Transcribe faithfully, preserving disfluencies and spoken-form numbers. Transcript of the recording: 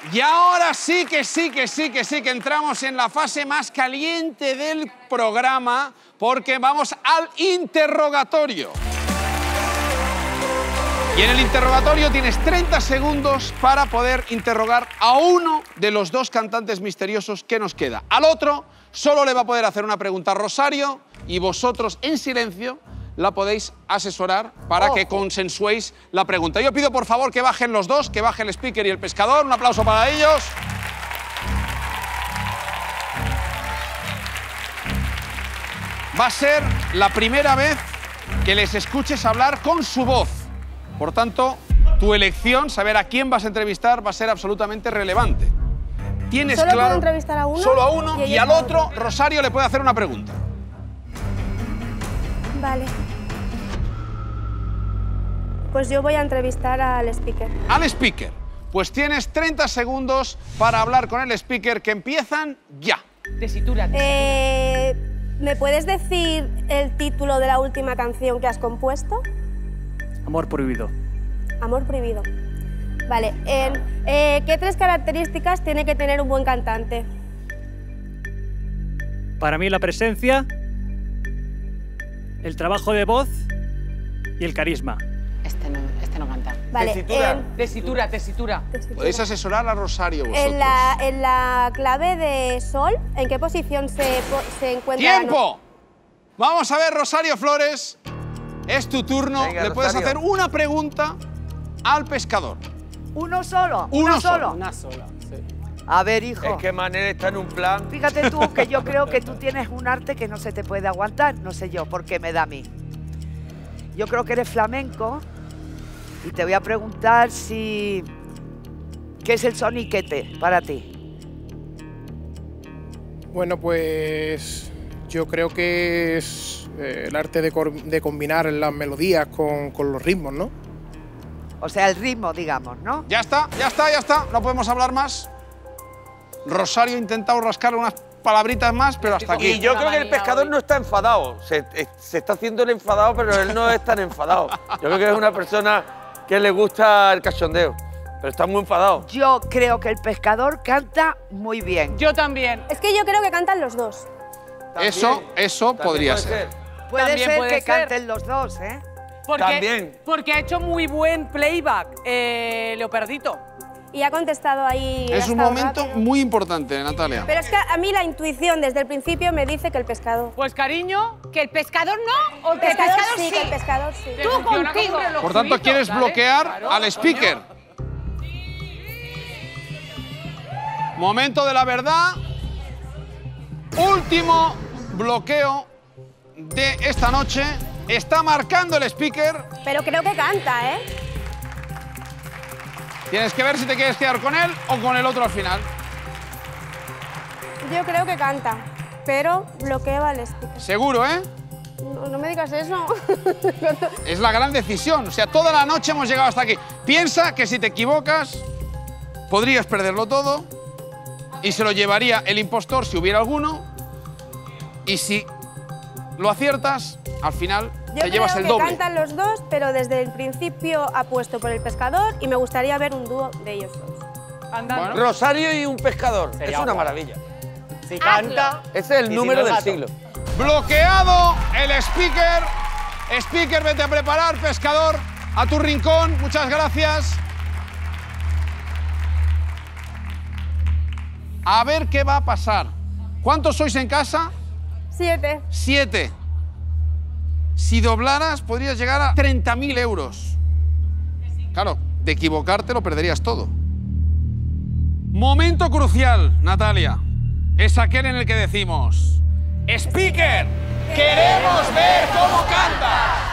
Y ahora sí que sí, que sí, que sí, que entramos en la fase más caliente del programa, porque vamos al interrogatorio. Y en el interrogatorio tienes treinta segundos para poder interrogar a uno de los dos cantantes misteriosos que nos queda. Al otro solo le va a poder hacer una pregunta a Rosario y vosotros en silencio la podéis asesorar para oh. que consensuéis la pregunta. Yo pido por favor que bajen los dos, que baje el speaker y el pescador. Un aplauso para ellos. Va a ser la primera vez que les escuches hablar con su voz. Por tanto, tu elección, saber a quién vas a entrevistar, va a ser absolutamente relevante. ¿Tienes ¿Solo claro? puedo entrevistar a uno? Solo a uno y, y al otro, otro, Rosario le puede hacer una pregunta. Vale. Pues yo voy a entrevistar al speaker. Al speaker. Pues tienes treinta segundos para hablar con el speaker, que empiezan ya. Tesitura. Eh, ¿Me puedes decir el título de la última canción que has compuesto? Amor prohibido. Amor prohibido. Vale. Eh, eh, ¿Qué tres características tiene que tener un buen cantante? Para mí la presencia, el trabajo de voz y el carisma. Este no, este no canta. Vale. Tesitura. En, Tesitura, tesitura. tesitura. Podéis asesorar a Rosario vosotros. En la, en la clave de sol, ¿en qué posición se, se encuentra? ¡Tiempo! Vamos a ver, Rosario Flores. Es tu turno. Venga, Le puedes Rosario. hacer una pregunta al pescador. ¿Uno solo? Uno ¿Uno solo. solo? Una sola, sí. A ver, hijo. Es que Manel está en un plan. Fíjate tú que yo creo que tú tienes un arte que no se te puede aguantar. No sé yo, ¿por qué me da a mí? Yo creo que eres flamenco y te voy a preguntar si... ¿Qué es el soniquete para ti? Bueno, pues yo creo que es eh, el arte de, de combinar las melodías con, con los ritmos, ¿no? O sea, el ritmo, digamos, ¿no? Ya está, ya está, ya está. No podemos hablar más. Rosario ha intentado rascar unas palabritas más, pero hasta aquí. Y yo creo que el pescador no está enfadado. Se, se está haciendo el enfadado, pero él no es tan enfadado. Yo creo que es una persona que le gusta el cachondeo, pero está muy enfadado. Yo creo que el pescador canta muy bien. Yo también. Es que yo creo que cantan los dos. También, Eso, eso también podría puede ser. Puede También ser puede que ser. canten los dos, ¿eh? Porque, También. Porque ha hecho muy buen playback, eh, Leopardito. Y ha contestado ahí. ha Es un estado momento rápido. muy importante, Natalia. Pero es que a mí la intuición desde el principio me dice que el pescador. Pues cariño, ¿Que el pescador no? ¿O El que el pescador, pescador sí, sí? que el pescador sí. que Tú funciona como contigo. un reloj Por tanto, suizo, quieres ¿vale? bloquear Claro, al coño. speaker. Momento de la verdad. Último bloqueo de esta noche. Está marcando el speaker. Pero creo que canta, ¿eh? Tienes que ver si te quieres quedar con él o con el otro al final. Yo creo que canta, pero bloqueo al speaker. Seguro, ¿eh? No, no me digas eso. Es la gran decisión. O sea, toda la noche hemos llegado hasta aquí. Piensa que si te equivocas, podrías perderlo todo y se lo llevaría el impostor si hubiera alguno. Y si lo aciertas, al final Yo te llevas creo el que doble. cantan los dos, pero desde el principio apuesto por el pescador y me gustaría ver un dúo de ellos dos. Andando. Bueno. Rosario y un pescador. Sería es una guay. maravilla. Si canta... Ese es el Y si número no, del gato. siglo. Bloqueado el speaker. Speaker, vete a preparar, pescador, a tu rincón. Muchas gracias. A ver qué va a pasar. ¿Cuántos sois en casa? Siete. Siete. Si doblaras, podrías llegar a treinta mil euros. Claro, de equivocarte lo perderías todo. Momento crucial, Natalia. Es aquel en el que decimos: Speaker, queremos ver cómo canta.